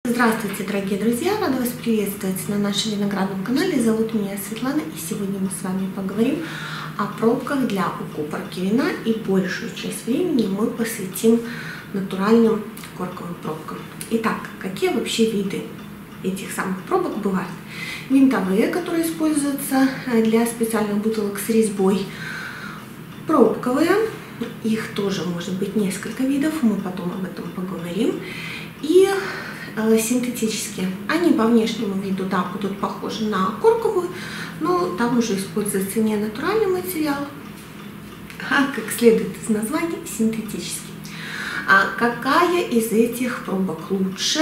Здравствуйте, дорогие друзья! Рада вас приветствовать на нашем виноградном канале. Зовут меня Светлана, и сегодня мы с вами поговорим о пробках для укупорки вина, и большую часть времени мы посвятим натуральным корковым пробкам. Итак, какие вообще виды этих самых пробок бывают? Винтовые, которые используются для специальных бутылок с резьбой, пробковые, их тоже может быть несколько видов, мы потом об этом поговорим, и синтетические. Они по внешнему виду, да, будут похожи на корковую, но там уже используется не натуральный материал, а, как следует из названия, синтетический. А какая из этих пробок лучше?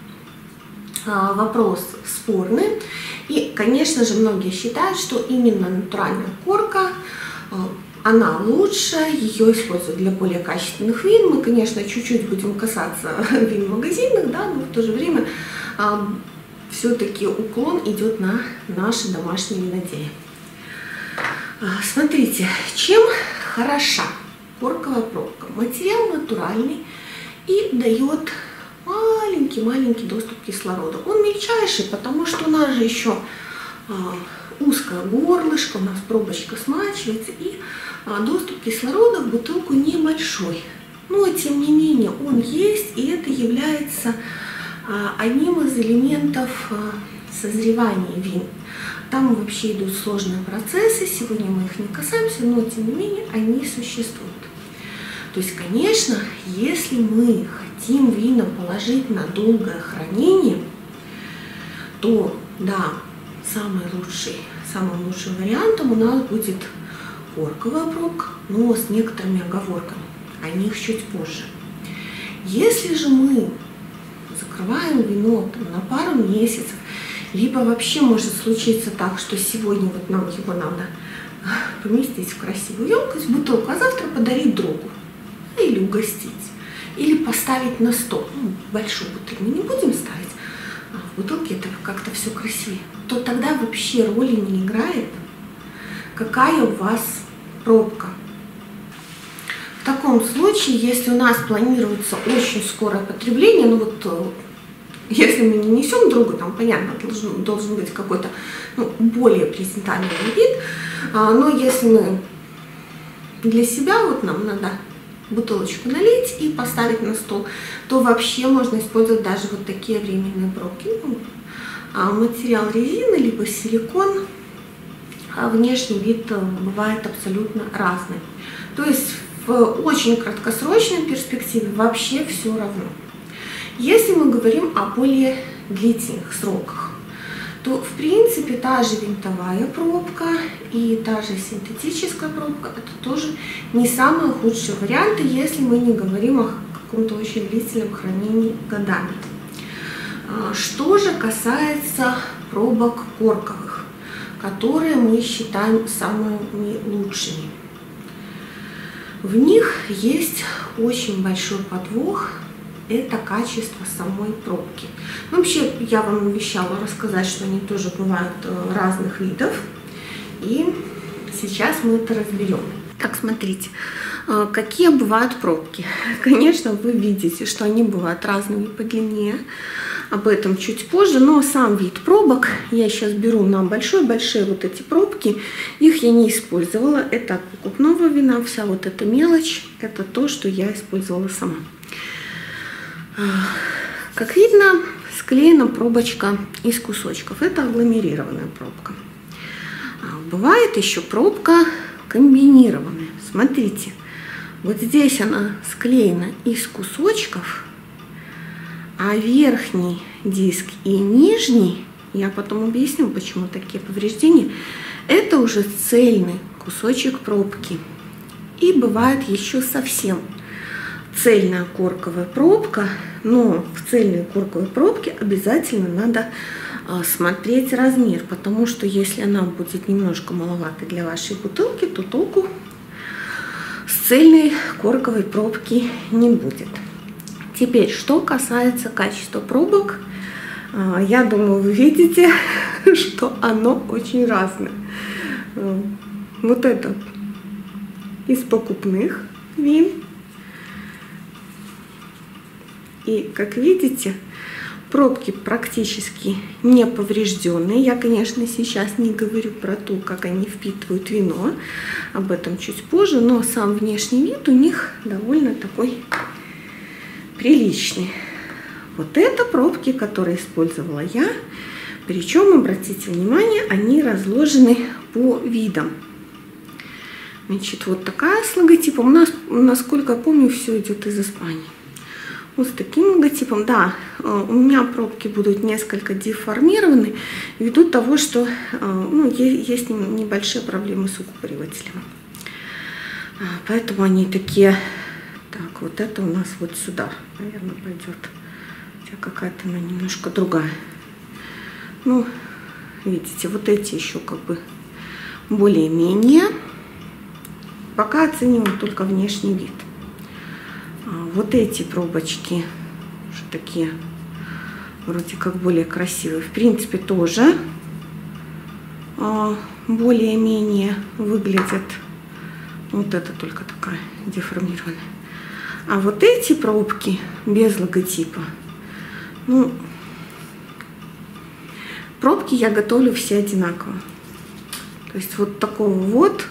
Вопрос спорный. И, конечно же, многие считают, что именно натуральная корка, она лучше, ее используют для более качественных вин. Мы, конечно, чуть-чуть будем касаться вин магазинных, да, но в то же время все-таки уклон идет на наши домашние виноделия. Смотрите, чем хороша корковая пробка? Материал натуральный и дает маленький доступ кислорода. Он мельчайший, потому что у нас же еще узкое горлышко, у нас пробочка смачивается, и доступ кислорода в бутылку небольшой. Но тем не менее он есть, и это является одним из элементов созревания вин. Там вообще идут сложные процессы, сегодня мы их не касаемся, но тем не менее они существуют. То есть, конечно, если мы хотим вина положить на долгое хранение, то да, самым лучшим вариантом у нас будет корковая пробка, но с некоторыми оговорками. О них чуть позже. Если же мы закрываем вино на пару месяцев, либо вообще может случиться так, что сегодня вот нам его надо поместить в красивую емкость, бутылку, а завтра подарить другу, или угостить, или поставить на стол. Большую бутыль мы не будем ставить, а в бутылке это как-то все красивее. То тогда вообще роли не играет, какая у вас пробка. В таком случае, если у нас планируется очень скорое потребление, ну вот если мы не несем другу, там понятно, должен быть какой-то более презентабельный вид, но если мы для себя, вот нам надо бутылочку налить и поставить на стол, то вообще можно использовать даже вот такие временные пробки. Материал резины, либо силикон, внешний вид бывает абсолютно разный. То есть в очень краткосрочной перспективе вообще все равно. Если мы говорим о более длительных сроках, то в принципе та же винтовая пробка и та же синтетическая пробка — это тоже не самые худшие варианты, если мы не говорим о каком-то очень длительном хранении годами. Что же касается пробок корковых, которые мы считаем самыми лучшими, в них есть очень большой подвох. Это качество самой пробки. Вообще, я вам обещала рассказать, что они тоже бывают разных видов. И сейчас мы это разберем. Так, смотрите, какие бывают пробки. Конечно, вы видите, что они бывают разными по длине. Об этом чуть позже. Но сам вид пробок я сейчас беру на большие вот эти пробки. Их я не использовала. Это от покупного вина. Вся вот эта мелочь, это то, что я использовала сама. Как видно, склеена пробочка из кусочков. Это агломерированная пробка. Бывает еще пробка комбинированная. Смотрите, вот здесь она склеена из кусочков, а верхний диск и нижний, я потом объясню, почему такие повреждения, это уже цельный кусочек пробки. И бывает еще совсем цельная корковая пробка, но в цельной корковой пробке обязательно надо смотреть размер, потому что если она будет немножко маловатой для вашей бутылки, то толку с цельной корковой пробки не будет. Теперь, что касается качества пробок, я думаю, вы видите, что оно очень разное. Вот это из покупных вин. И, как видите, Пробки практически не поврежденные. Я, конечно, сейчас не говорю про то, как они впитывают вино, об этом чуть позже, но сам внешний вид у них довольно такой приличный. Вот это пробки, которые использовала я. Причем, обратите внимание, они разложены по видам. Значит, вот такая с логотипом. У нас, насколько я помню, все идет из Испании. Вот с таким логотипом. Да, у меня пробки будут несколько деформированы ввиду того, что есть небольшие проблемы с укупоривателем. Поэтому они такие. Так, вот это у нас вот сюда, наверное, пойдет. Хотя какая-то она немножко другая. Ну, видите, вот эти еще как бы более-менее. Пока оцениваем только внешний вид. Вот эти пробочки уже такие вроде как более красивые. В принципе, тоже более-менее выглядят. Вот это только такая деформированная. А вот эти пробки без логотипа, ну, пробки я готовлю все одинаково. То есть вот такого вот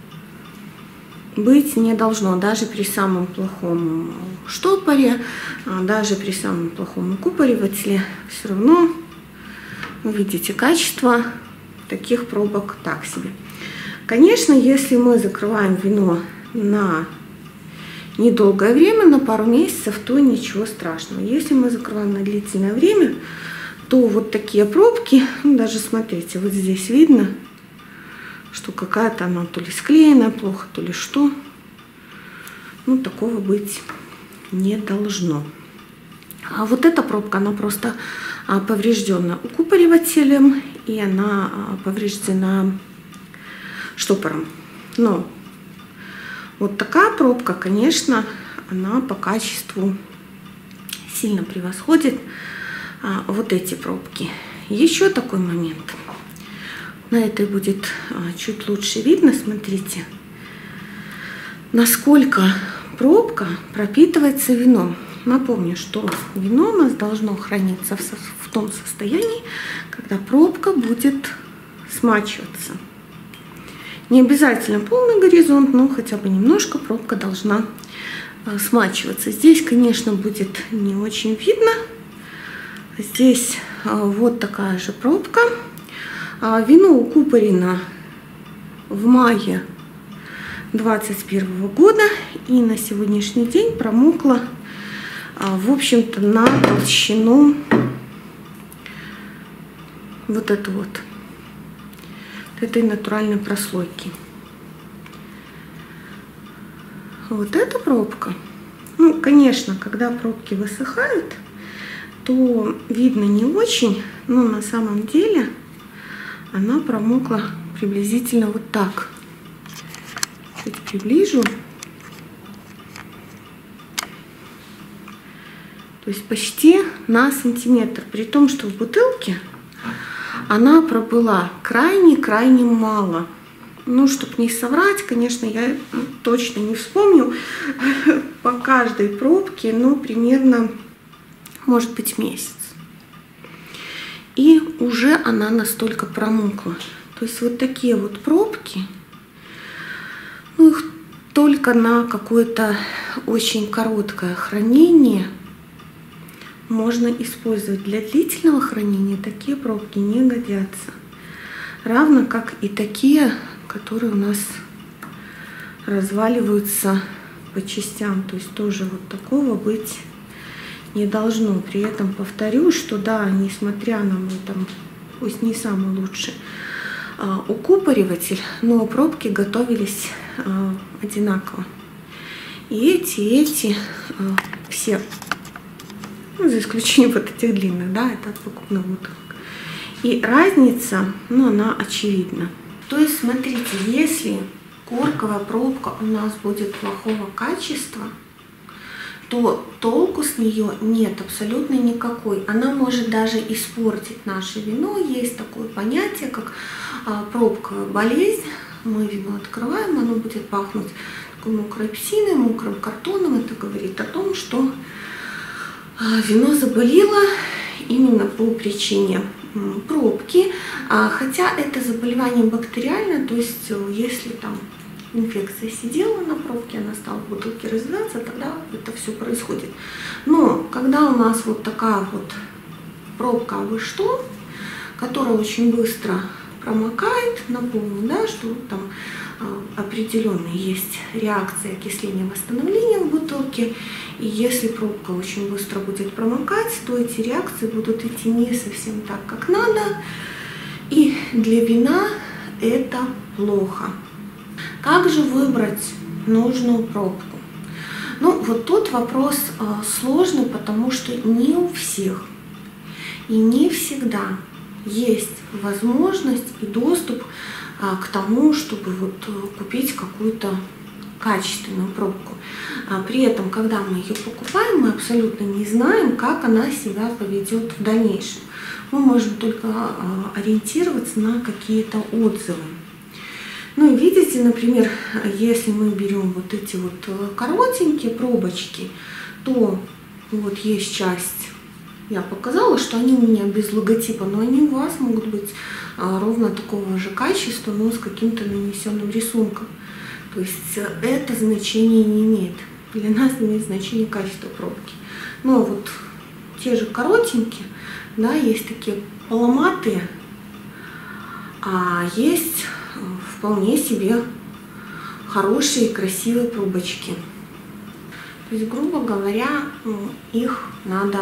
быть не должно, даже при самом плохом штопоре, даже при самом плохом укупоривателе, все равно вы видите качество таких пробок так себе. Конечно, если мы закрываем вино на недолгое время, на пару месяцев, то ничего страшного. Если мы закрываем на длительное время, то вот такие пробки, даже смотрите, вот здесь видно, что какая-то она то ли склеенная плохо, то ли что. Ну, такого быть не должно. А вот эта пробка, она просто повреждена укупоривателем, и она повреждена штопором. Но вот такая пробка, конечно, она по качеству сильно превосходит вот эти пробки. Еще такой момент. На этой будет чуть лучше видно, смотрите, насколько пробка пропитывается вином. Напомню, что вино у нас должно храниться в том состоянии, когда пробка будет смачиваться. Не обязательно полный горизонт, но хотя бы немножко пробка должна смачиваться. Здесь, конечно, будет не очень видно. Здесь вот такая же пробка. Вино укупорено в мае 2021 года и на сегодняшний день промокло, в общем-то, на толщину вот эту вот этой натуральной прослойки. Вот эта пробка, ну, конечно, когда пробки высыхают, то видно не очень, но на самом деле она промокла приблизительно вот так. Чуть приближу. То есть почти на сантиметр. При том, что в бутылке она пробыла крайне-крайне мало. Ну, чтобы не соврать, конечно, я точно не вспомню по каждой пробке, но примерно, может быть, месяц. И уже она настолько промокла. То есть вот такие вот пробки, ну, их только на какое-то очень короткое хранение можно использовать. Для длительного хранения такие пробки не годятся. Равно как и такие, которые у нас разваливаются по частям. То есть тоже вот такого быть не должно. При этом повторю, что да, несмотря на мой там, пусть не самый лучший укупориватель, но пробки готовились одинаково. И эти все, ну, за исключением вот этих длинных, да, это от покупных бутылок. И разница, ну, она очевидна. То есть, смотрите, если корковая пробка у нас будет плохого качества, то толку с нее нет абсолютно никакой. Она может даже испортить наше вино. Есть такое понятие, как пробковая болезнь. Мы вино открываем, оно будет пахнуть такой мокрой псиной, мокрым картоном. Это говорит о том, что вино заболело именно по причине пробки, хотя это заболевание бактериальное, то есть если там инфекция сидела на пробке, она стала в бутылке развиваться, тогда это все происходит. Но когда у нас вот такая вот пробка, вы что, которая очень быстро промокает, напомню, да, что там определенные есть реакции окисления, восстановления в бутылке, и если пробка очень быстро будет промокать, то эти реакции будут идти не совсем так, как надо, и для вина это плохо. Как же выбрать нужную пробку? Ну, вот тут вопрос сложный, потому что не у всех и не всегда есть возможность и доступ к тому, чтобы вот купить какую-то качественную пробку. При этом, когда мы ее покупаем, мы абсолютно не знаем, как она себя поведет в дальнейшем. Мы можем только ориентироваться на какие-то отзывы. Ну и видите, например, если мы берем вот эти вот коротенькие пробочки, то вот есть часть, я показала, что они у меня без логотипа, но они у вас могут быть ровно такого же качества, но с каким-то нанесенным рисунком. То есть это значение не имеет. Для нас имеет значение качество пробки. Но вот те же коротенькие, да, есть такие поломатые, а есть вполне себе хорошие красивые пробочки. То есть, грубо говоря, их надо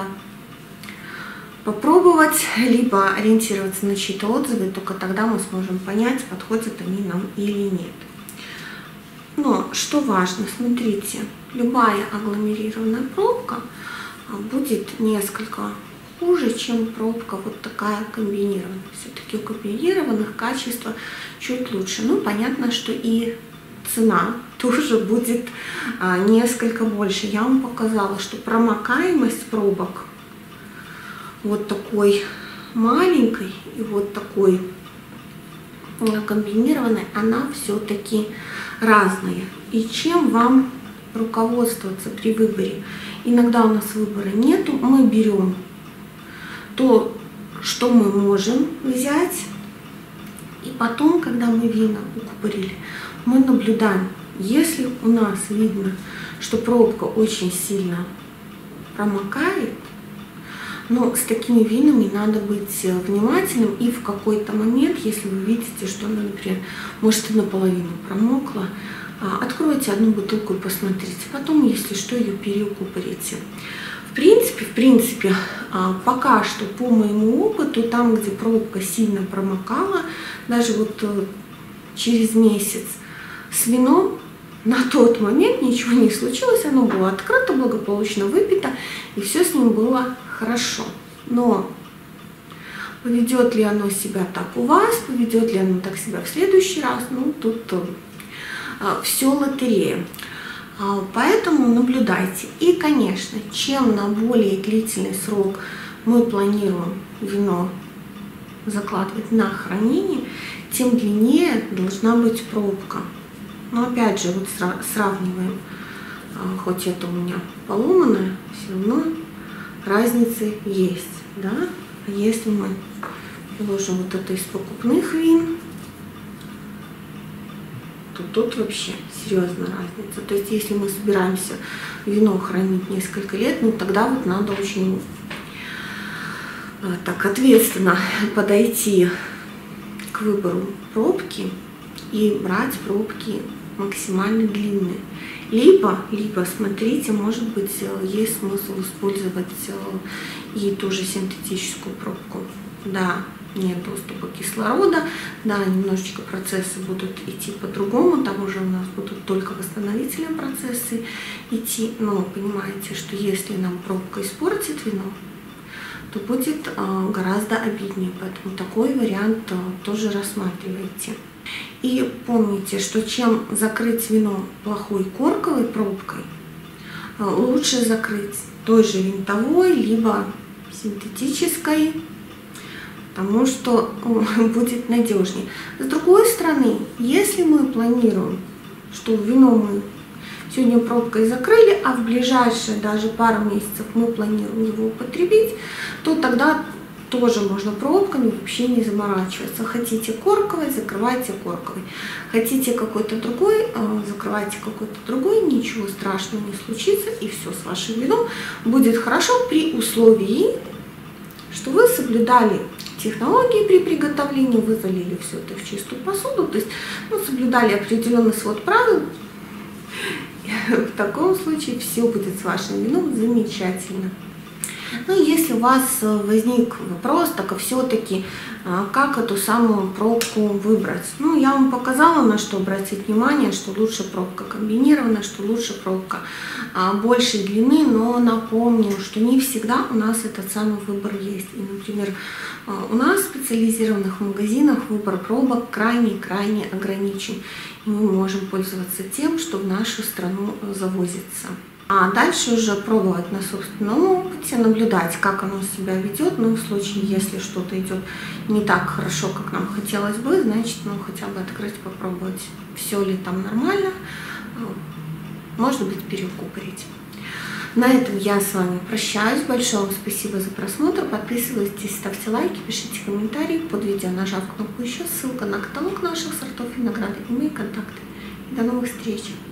попробовать, либо ориентироваться на чьи-то отзывы, только тогда мы сможем понять, подходят они нам или нет. Но что важно, смотрите, любая агломерированная пробка будет несколько хуже, чем пробка вот такая комбинированная. Все-таки у комбинированных качество чуть лучше. Ну, понятно, что и цена тоже будет несколько больше. Я вам показала, что промокаемость пробок вот такой маленькой и вот такой комбинированной, она все-таки разная. И чем вам руководствоваться при выборе? Иногда у нас выбора нету, мы берем то, что мы можем взять, и потом, когда мы вина укупорили, мы наблюдаем. Если у нас видно, что пробка очень сильно промокает, но с такими винами надо быть внимательным, и в какой-то момент, если вы видите, что она, например, может и наполовину промокла, откройте одну бутылку и посмотрите. Потом, если что, ее переукупорите. В принципе, пока что по моему опыту, там, где пробка сильно промокала, даже вот через месяц с вином, на тот момент ничего не случилось, оно было открыто, благополучно выпито, и все с ним было хорошо. Но поведет ли оно себя так у вас, поведет ли оно так себя в следующий раз, ну тут все лотерея. Поэтому наблюдайте. И, конечно, чем на более длительный срок мы планируем вино закладывать на хранение, тем длиннее должна быть пробка. Но опять же, вот сравниваем, хоть это у меня поломанное, все равно разница есть, да? А если мы положим вот это из покупных вин, то тут вообще серьезная разница. То есть, если мы собираемся вино хранить несколько лет, ну тогда вот надо очень так ответственно подойти к выбору пробки и брать пробки максимально длинные. Либо смотрите, может быть, есть смысл использовать и ту же синтетическую пробку. Да, нет доступа кислорода, да, немножечко процессы будут идти по-другому, там уже у нас будут только восстановительные процессы идти, но понимаете, что если нам пробка испортит вино, то будет гораздо обиднее, поэтому такой вариант тоже рассматривайте. И помните, что чем закрыть вино плохой корковой пробкой, лучше закрыть той же винтовой, либо синтетической, потому что будет надежнее. С другой стороны, если мы планируем, что вино мы сегодня пробкой закрыли, а в ближайшие даже пару месяцев мы планируем его употребить, то тогда тоже можно пробками вообще не заморачиваться. Хотите корковый, закрывайте корковый. Хотите какой-то другой, закрывайте какой-то другой. Ничего страшного не случится, и все с вашим вином будет хорошо при условии, что вы соблюдали технологии при приготовлении, вы залили все это в чистую посуду, то есть соблюдали определенный свод правил. В таком случае все будет с вашим вином замечательно. Ну, если у вас возник вопрос, так а все-таки, как эту самую пробку выбрать? Ну, я вам показала, на что обратить внимание, что лучше пробка комбинированная, что лучше пробка большей длины, но напомню, что не всегда у нас этот самый выбор есть. И, например, у нас в специализированных магазинах выбор пробок крайне-крайне ограничен. И мы можем пользоваться тем, что в нашу страну завозится. А дальше уже пробовать на собственном опыте, наблюдать, как оно себя ведет. Ну, в случае, если что-то идет не так хорошо, как нам хотелось бы, значит, хотя бы открыть, попробовать, все ли там нормально, может быть, перекупорить. На этом я с вами прощаюсь. Большое вам спасибо за просмотр. Подписывайтесь, ставьте лайки, пишите комментарии под видео, нажав кнопку «Еще». Ссылка на каталог наших сортов винограда и мои контакты. До новых встреч!